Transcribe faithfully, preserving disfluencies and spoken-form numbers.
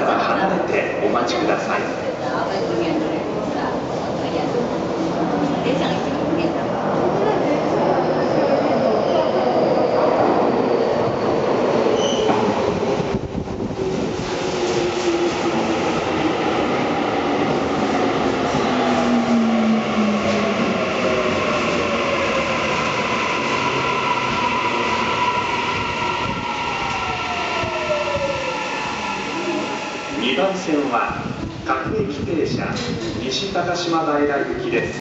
から離れてお待ちください。にばん線は各駅停車西高島平行きです。